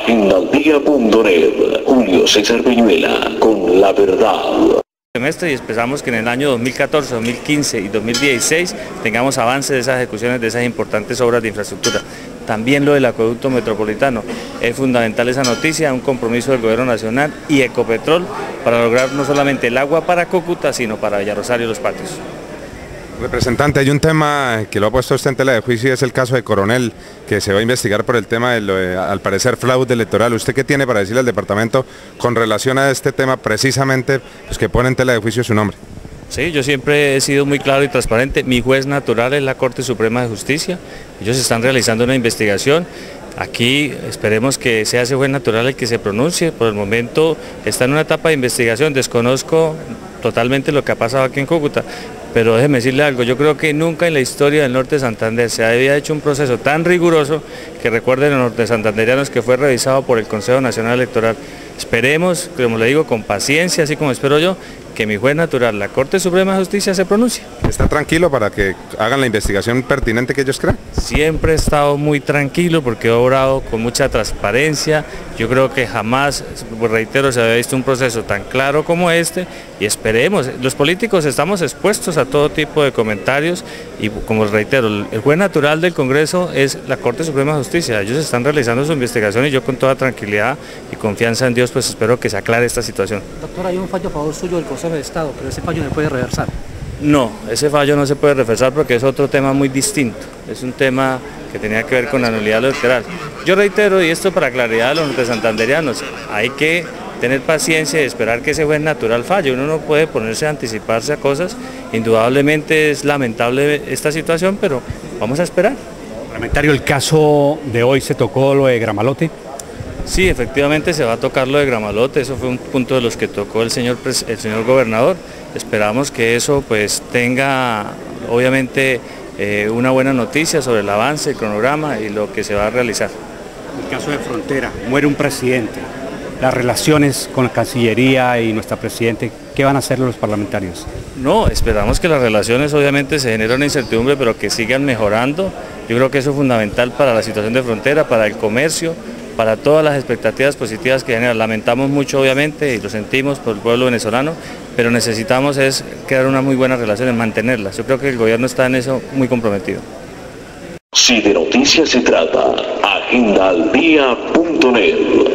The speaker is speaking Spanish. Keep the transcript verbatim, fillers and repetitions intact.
agenda al día punto net, Julio César Peñuela, con la verdad. Semestre y esperamos que en el año dos mil catorce, dos mil quince y dos mil dieciséis tengamos avances de esas ejecuciones de esas importantes obras de infraestructura. También lo del acueducto metropolitano, es fundamental esa noticia, un compromiso del Gobierno Nacional y Ecopetrol para lograr no solamente el agua para Cúcuta, sino para Villarrosario y Los Patios. Representante, hay un tema que lo ha puesto usted en tela de juicio y es el caso de Coronel, que se va a investigar por el tema de, lo de al parecer, fraude electoral. ¿Usted qué tiene para decirle al departamento con relación a este tema precisamente, pues, que pone en tela de juicio su nombre? Sí, yo siempre he sido muy claro y transparente. Mi juez natural es la Corte Suprema de Justicia. Ellos están realizando una investigación. Aquí esperemos que sea ese juez natural el que se pronuncie. Por el momento está en una etapa de investigación. Desconozco totalmente lo que ha pasado aquí en Cúcuta. Pero déjeme decirle algo, yo creo que nunca en la historia del norte de Santander se había hecho un proceso tan riguroso que recuerden los norte santanderianos que fue revisado por el Consejo Nacional Electoral. Esperemos, como le digo, con paciencia, así como espero yo, que mi juez natural, la Corte Suprema de Justicia, se pronuncie. ¿Está tranquilo para que hagan la investigación pertinente que ellos crean? Siempre he estado muy tranquilo porque he obrado con mucha transparencia. Yo creo que jamás, reitero, se había visto un proceso tan claro como este y esperemos. Los políticos estamos expuestos a todo tipo de comentarios y, como reitero, el juez natural del Congreso es la Corte Suprema de Justicia. Ellos están realizando su investigación y yo, con toda tranquilidad y confianza en Dios, pues espero que se aclare esta situación. Doctor, hay un fallo a favor suyo del Consejo de Estado, pero ese fallo no puede reversar. No, ese fallo no se puede reversar porque es otro tema muy distinto, es un tema que tenía que ver con la nulidad electoral. Yo reitero, y esto para claridad de los norte santanderianos, hay que tener paciencia y esperar que ese juez natural falle. Uno no puede ponerse a anticiparse a cosas. Indudablemente es lamentable esta situación, pero vamos a esperar. Parlamentario, el caso de hoy se tocó lo de Gramalote. Sí, efectivamente se va a tocar lo de Gramalote, eso fue un punto de los que tocó el señor, el señor gobernador. Esperamos que eso pues tenga obviamente eh, una buena noticia sobre el avance, el cronograma y lo que se va a realizar. El caso de Frontera, muere un presidente, las relaciones con la Cancillería y nuestra Presidente, ¿qué van a hacer los parlamentarios? No, esperamos que las relaciones obviamente se generen una incertidumbre, pero que sigan mejorando. Yo creo que eso es fundamental para la situación de Frontera, para el comercio, para todas las expectativas positivas que genera. Lamentamos mucho obviamente y lo sentimos por el pueblo venezolano, pero necesitamos es crear una muy buena relación, mantenerlas. Yo creo que el gobierno está en eso muy comprometido. Si de noticias se trata, agenda al día punto net.